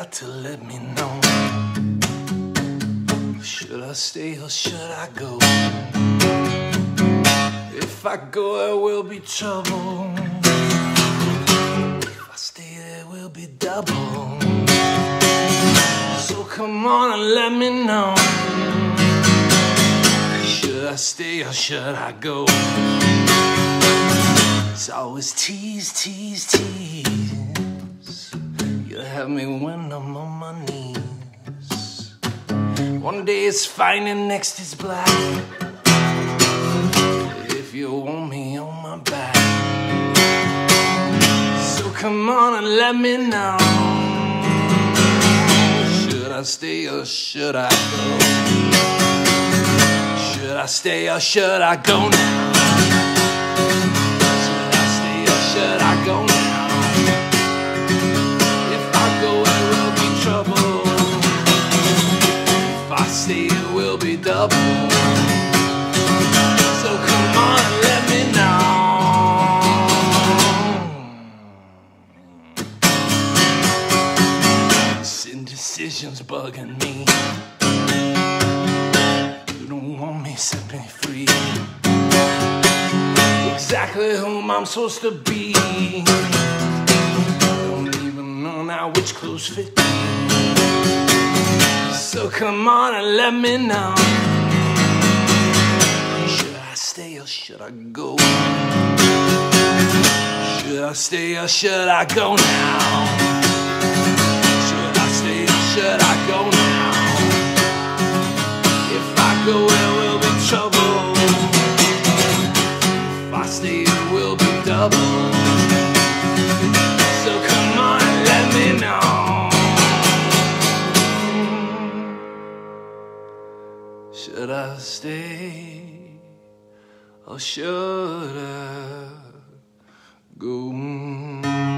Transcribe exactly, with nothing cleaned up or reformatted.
got to let me know. Should I stay or should I go? If I go, there will be trouble. If I stay, there will be double. So come on and let me know. Should I stay or should I go? It's always tease, tease, tease. You have me when I'm on my knees. One day it's fine and next it's black. If you want me on my back, so come on and let me know. Should I stay or should I go? Should I stay or should I go now? Should I stay or should I go now? If I go, there will be trouble. If I stay, it will be double. So come on and let me know. This indecision's bugging me. You don't want me, set me free. Exactly whom I'm supposed to be. Don't even know now which clothes fit me. So come on and let me know. Should I stay or should I go? Should I stay or should I go now? Should I stay or should I go now? If I go, there will be trouble. If I stay, it will be double. So come on and let me know. Should I stay or should I go?